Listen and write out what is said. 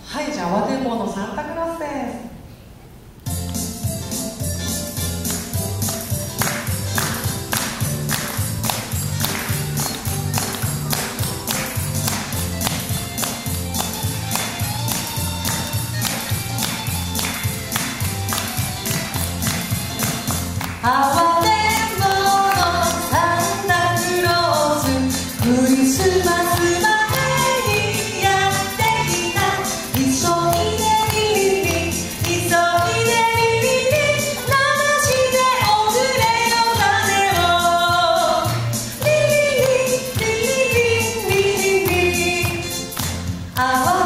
はい、じゃあ和天坊のサンタクロースです。 あわてんぼうのサンタクロース、クリスマス前にやってきた。急いでリリリ、急いでリリリ、流しておくれよ種を。リリリリリリリリリリ、あわ